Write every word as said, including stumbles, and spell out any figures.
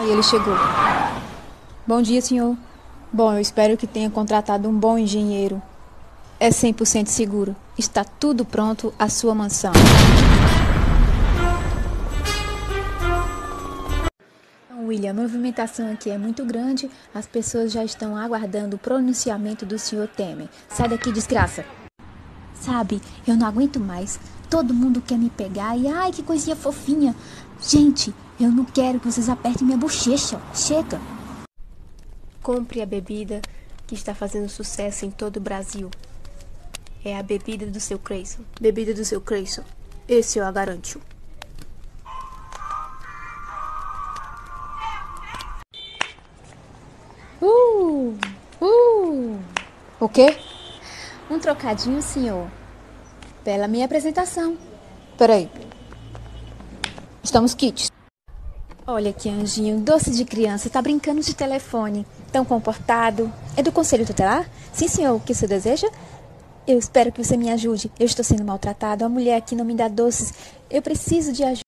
Aí ele chegou. Bom dia, senhor. Bom, eu espero que tenha contratado um bom engenheiro. É cem por cento seguro. Está tudo pronto à sua mansão. William, a movimentação aqui é muito grande. As pessoas já estão aguardando o pronunciamento do senhor Temer. Sai daqui, desgraça. Sabe, eu não aguento mais. Todo mundo quer me pegar e ai, que coisinha fofinha. Gente, eu não quero que vocês apertem minha bochecha. Chega. Compre a bebida que está fazendo sucesso em todo o Brasil. É a bebida do seu Creyson. Bebida do seu Creyson. Esse eu a garanto. Uh, uh. O quê? Um trocadinho, senhor. Pela minha apresentação. Peraí. Estamos quites. Olha que anjinho, doce de criança, tá brincando de telefone. Tão comportado. É do conselho tutelar? Sim, senhor, o que você deseja? Eu espero que você me ajude. Eu estou sendo maltratado. A mulher aqui não me dá doces. Eu preciso de ajuda.